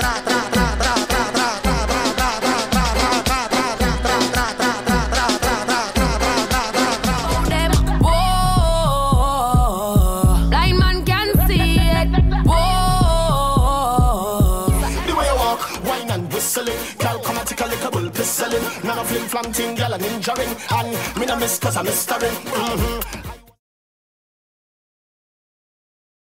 Blind man can see it. Whoa. The way you walk, wine and whistling, calcomatically capable pistoling. None of flim flam ting, girl and injuring. And me no miss cause I'm mistering.